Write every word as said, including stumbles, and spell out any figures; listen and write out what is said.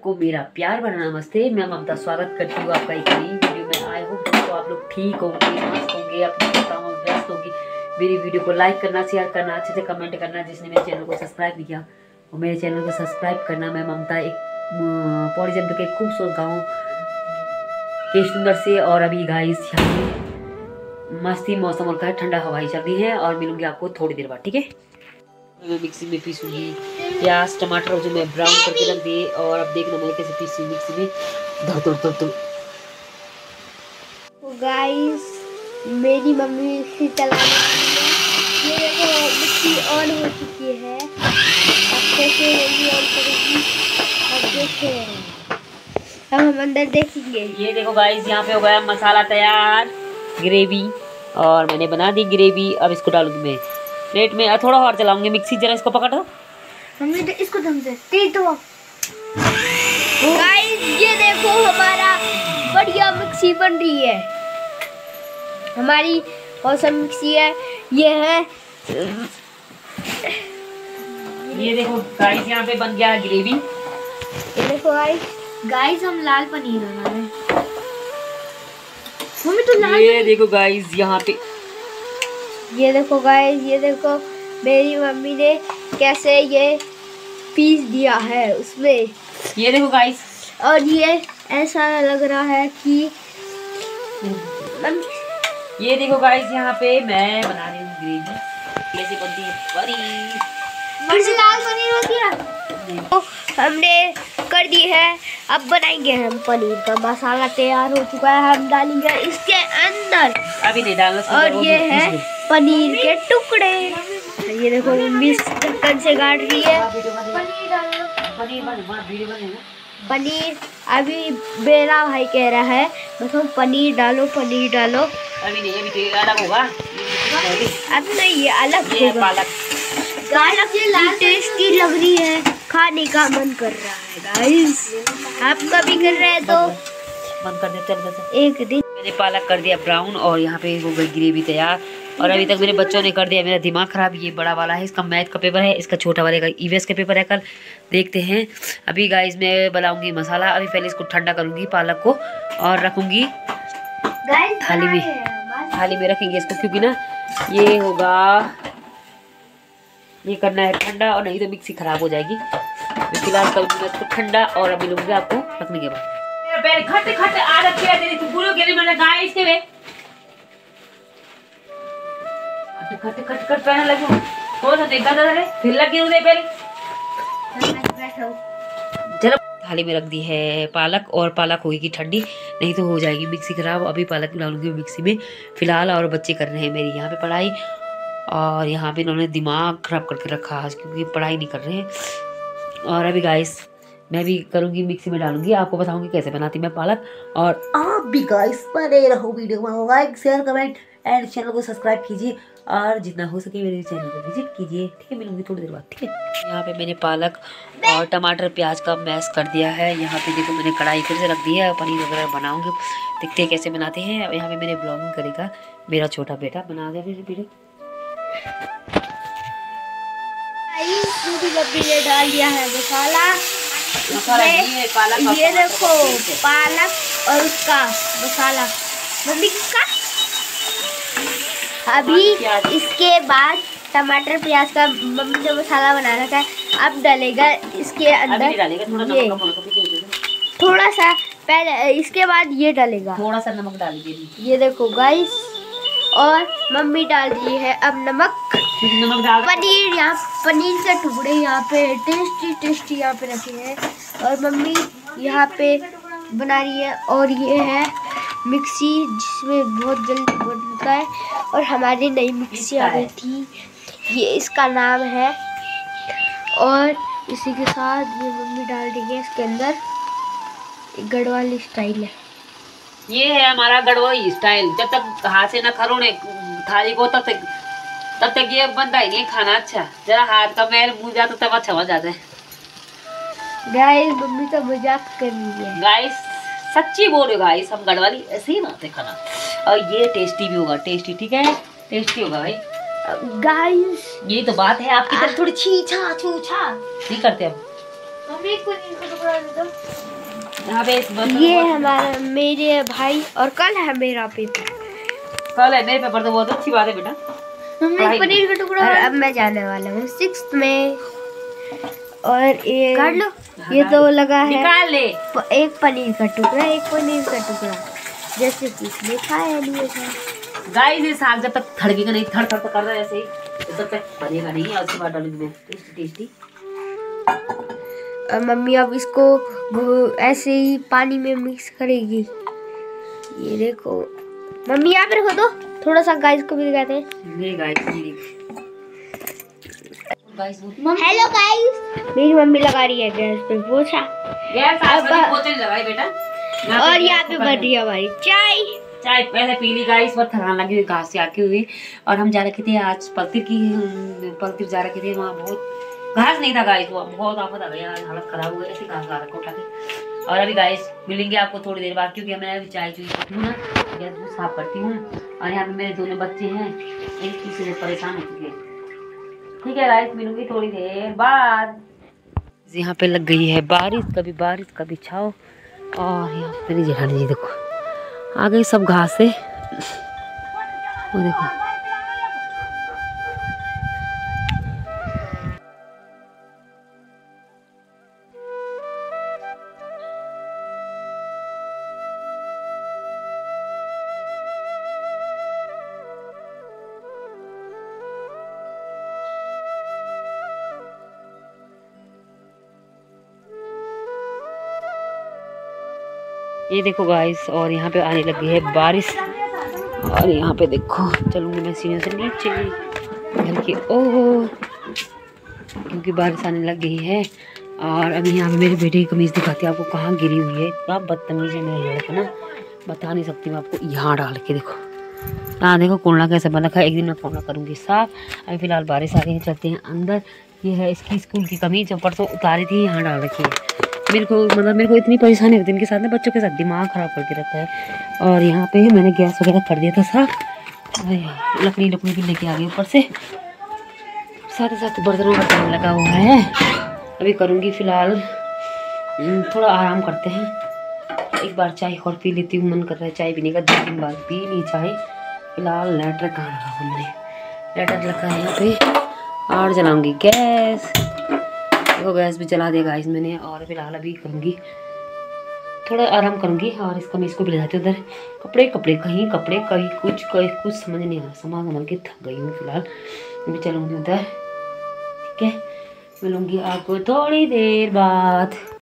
सबको मेरा प्यार भरा नमस्ते। मैं ममता स्वागत करती हूँ आपका एक नई वीडियो में। आए हो तो आप लोग ठीक होंगे, मस्त होंगे, अपने कामों में व्यस्त होंगे। मेरी वीडियो को लाइक करना, शेयर करना, अच्छे से कमेंट करना। जिसने मेरे चैनल को सब्सक्राइब नहीं किया वो मेरे चैनल को सब्सक्राइब करना। मैं ममता एक पौड़ी जनपद के खूबसूरत गाँव के सुंदर से, और अभी गाइस यहाँ मस्ती मौसम और ठंडा हवाई चल रही है, और मिलूंगी आपको थोड़ी देर बाद, ठीक है। मैं मिक्सी में पीसूंगी प्याज टमाटर जो मैं ब्राउन करके रख दिए, और अब देखना मैं कैसे पीसी मिक्सी में धड़ धड़ धड़ धड़। गाइस मेरी मम्मी मिक्सी चलाने ये देखो मिक्सी ऑन हो चुकी है। अच्छे से मम्मी ऑन करेगी। अब देखें, अब हम अंदर देखेंगे। ये देखो गाइस यहाँ पे हो गया मसाला तैयार, ग्रेवी, और मैंने बना दी ग्रेवी। अब इसको डालूंगी मैं प्लेट में, थोड़ा और चलाऊंगी मिक्सी। जरा इसको पकड़ दो मम्मी, तो इसको दम से तेज दो। गाइस ये देखो हमारा बढ़िया मिक्सी बन रही है। हमारी कौन सा मिक्सी है? ये है, ये देखो गाइस यहाँ पे बन गया ग्रेवी। ये देखो गाइस गाइस हम लाल पनीर बना रहे हैं। मम्मी तो लाल, ये देखो गाइस यहाँ पे, ये देखो गाइस ये देखो मेरी मम्मी ने कैसे ये पीस दिया है उसमें। ये देखो गाइस, और ये ऐसा लग रहा है कि ये देखो गाइस यहाँ पे मैं बना रही हूँ ग्रेवी। कैसे बनती है पनीर, फिर से लाल पनीर होती है। तो हमने कर दी है, अब बनाएंगे हम पनीर का। मसाला तैयार हो चुका है, हम डालेंगे इसके अंदर। अभी नहीं डालना। और ये है पनीर के टुकड़े। ये देखो मम्मी ढक्कन से गाड़ रही है। पनीर अभी मेरा भाई कह रहा है देखो पनीर डालो पनीर डालो। अभी नहीं, अभी तो अलग होगा। अब नहीं, ये अलग ये होगा। पालक पालक ये लाल टेस्टी लग रही है, खाने का मन कर रहा है गाइस। आप कभी कर रहे हैं तो मन कर दे। चल चल एक दिन मैंने पालक कर दिया ब्राउन, और यहाँ पे हो गई ग्रेवी तैयार। और अभी तक मेरे बच्चों ने कर दिया मेरा दिमाग खराब। ये बड़ा वाला है, इसका मैथ का पेपर है, इसका छोटा वाले का ईवीएस का पेपर है। कल देखते हैं। अभी गाइस मैं बनाऊंगी मसाला। अभी पहले इसको ठंडा करूंगी पालक को, और रखूंगी थाली में। थाली में रखेंगे इसको, क्योंकि ना ये होगा, ये करना है ठंडा, और नहीं तो मिक्सी खराब हो जाएगी। मैं फिलहाल करूंगी मैं इसको ठंडा, और अभी लूंगी आपको रखने के बाद। खट खट आदत क्या तेरी, तू बोलो के मैंने गाय इसके वे खट खट खट पहने लगो। थोड़ा सा देखा था रे, फिर लगी उधर पहले। चलो थाली में रख दी है पालक, और पालक होगी ठंडी, नहीं तो हो जाएगी मिक्सी खराब। अभी पालक डालूंगी मिक्सी में फिलहाल। और बच्चे कर रहे हैं मेरी यहाँ पे पढ़ाई, और यहाँ पे इन्होंने दिमाग खराब करके रखा है क्योंकि पढ़ाई नहीं कर रहे हैं। और अभी गाइस मैं भी करूँगी मिक्सी में डालूंगी, आपको बताऊंगी कैसे बनाती मैं पालक। और आप भी गाइस बने रहो वीडियो में, like share comment and channel को सब्सक्राइब कीजिए, और जितना हो सके मेरे चैनल को विजिट कीजिए, ठीक है। मिलूंगी थोड़ी देर बाद, ठीक है। यहाँ पे मैंने पालक और टमाटर प्याज का मैश कर दिया है। यहाँ पे देखो मैंने कढ़ाई फिर से रख दी है, पनीर वगैरह बनाऊंगी, देखते हैं कैसे बनाते हैं। यहाँ पे मैंने ब्लॉगिंग करेगा मेरा छोटा बेटा, बना दे फिर वीडियो। ने डाल दिया है मसाला। मसाला ये पालक, ये देखो पालक और उसका मसाला मम्मी का। अभी इसके बाद टमाटर प्याज का मम्मी ने मसाला बना रखा है, अब डालेगा इसके अंदर। डालेगा थोड़ा ये नमक, थोड़ा सा पहले, इसके बाद ये डालेगा, थोड़ा सा नमक डाल दीजिए। ये देखो गाइस, और मम्मी डाल दी है अब नमक। नमक डाल पनीर, यहाँ पनीर के टुकड़े यहाँ पे टेस्टी टेस्टी यहाँ पे रखे हैं, और मम्मी यहाँ पे बना रही है। और ये है मिक्सी जिसमें बहुत जल्दी बनता है, और हमारी नई मिक्सी आ गई थी, ये इसका नाम है। और इसी के साथ ये मम्मी डाल रही है इसके अंदर, गढ़वाली स्टाइल है ये है हमारा गढ़वाली स्टाइल। जब तक हाथ से न खरोड़े थाली को तब तक तब तक ये बनता ही नहीं खाना अच्छा। जरा हाथ का मैल मुँह जाता तब अच्छा बन जाता है। गाइस मम्मी तो मजाक कर रही है। गाइस सच्ची बोलो गाइस, हम गढ़वाली ऐसे ही बनाते खाना, और ये टेस्टी भी होगा। टेस्टी, ठीक है, टेस्टी होगा भाई। गाइस ये तो बात है, आपकी तरफ थोड़ी छी छा छू छा नहीं करते हम। मम्मी को नहीं, यहाँ पे इस ये हमारा मेरे भाई और कल है मेरा पेपर। कल है मेरे पेपर, तो बहुत अच्छी बात है बेटा। मम्मी पनीर का टुकड़ा। अब मैं जाने वाला हूँ सिक्स्थ में। और एक कर लो, ये तो लगा है निकाल ले। एक पनीर का टुकड़ा, एक पनीर का टुकड़ा, जैसे कि इसने खाया नहीं था। गाइस ये साग जब तक थड़केगा नहीं, थड़ थड़ कर रहा है ऐसे ही, तब तक बनेगा नहीं। और उसके बाद डालूंगी मैं टेस्टी टेस्टी। और मम्मी अब इसको ऐसे ही पानी में मिक्स करेगी। ये देखो मम्मी, यहाँ पे रखो तो थोड़ा सा गाइस को भी दिखाते हैं। ये गाइस ये गाइस हेलो गाइस, मेरी मम्मी लगा रही है गैस पे पोछा। गैस आज वाली पोछे लगाई बेटा। और यहाँ पे बन रही है हमारी चाय। चाय पहले पी ली गाइस, बहुत थकान लगी हुई घास से आके हुई। और हम जा रखे थे आज पलतिर की पलतिर जा रखे थे, वहाँ बहुत घास नहीं था गाइस, वो बहुत आफत आ गई, हालत खराब हो गई, ऐसे घास ला रखा उठा के। और अभी गाइस मिलेंगे आपको थोड़ी देर बाद, क्योंकि मैं अभी चाय चुई करती हूँ ना, गैस को साफ करती हूँ। और यहाँ पे मेरे दोनों बच्चे हैं, एक दूसरे से परेशान हो चुके हैं। ठीक है गाइस, मिलूंगी थोड़ी देर बाद। यहाँ पे लग गई है बारिश, कभी बारिश कभी छाव। और यहाँ पे मेरी जेठानी जी देखो आ गई सब घास से, वो देखो। ये देखो गाइस, और यहाँ पे आने लगी है बारिश। और यहाँ पे देखो चलूंगी मैं सीढ़ियों से नीचे बल्कि ओह, क्योंकि बारिश आने लग गई है। और अभी यहाँ पे मेरे बेटे की कमीज दिखाती है आपको, कहाँ गिरी हुई है। इतना बदतमीज है मेरा लड़का ना, बता नहीं सकती मैं आपको। यहाँ डाल के देखो, हाँ देखो कोना कैसे बन रखा है। एक दिन मैं कोना करूँगी साफ। अभी फिलहाल बारिश आ रही है, चलते हैं अंदर। ये है इसकी स्कूल की कमीज, जो परसों उतारी थी, यहाँ डाल रखी है। मेरे को मतलब मेरे को इतनी परेशानी होती है इनके साथ ना, बच्चों के साथ दिमाग खराब करके रखता है। और यहाँ पे मैंने गैस वगैरह कर दिया था साफ। लकड़ी लकड़ी भी लेके आ गई ऊपर से, साथ ही साथ बर्तनों का काम लगा हुआ है। अभी करूँगी फिलहाल, थोड़ा आराम करते हैं। एक बार चाय और पी लेती हूँ, मन कर रहा है चाय पीने का, दो दिन बाद पी ली चाय। फिलहाल लेटर कहाँ रखा हमने, लेटर रखा है यहाँ पे। और जलाऊँगी गैस, देखो गैस भी जला दिया गाइस मैंने। और फिलहाल अभी करूँगी थोड़ा आराम करूँगी। और इस कमीज को भी ले जाती हूँ उधर। कपड़े कपड़े कहीं कपड़े कहीं कुछ कहीं कुछ समझ नहीं आ रहा, संभाल संभाल के थक गई हूँ। फिलहाल अभी चलूँगी उधर, ठीक है। मिलूँगी आपको थोड़ी देर बाद।